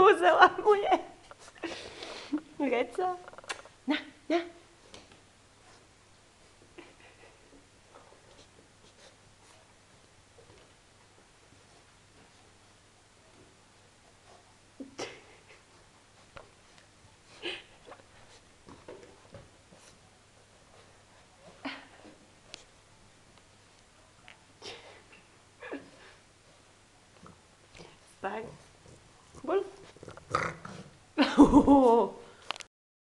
Uzela mu je. Reca. Na, na. Spaj. Bolj.